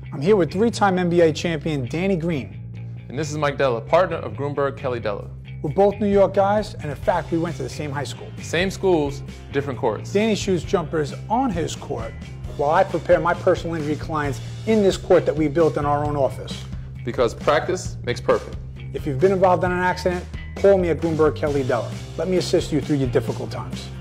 I'm here with three-time NBA champion Danny Green. And this is Mike Della, partner of Grunberg Kelly Della. We're both New York guys, and in fact, we went to the same high school. Same schools, different courts. Danny shoots jumpers on his court, while I prepare my personal injury clients in this court that we built in our own office. Because practice makes perfect. If you've been involved in an accident, call me at Grunberg Kelly Della. Let me assist you through your difficult times.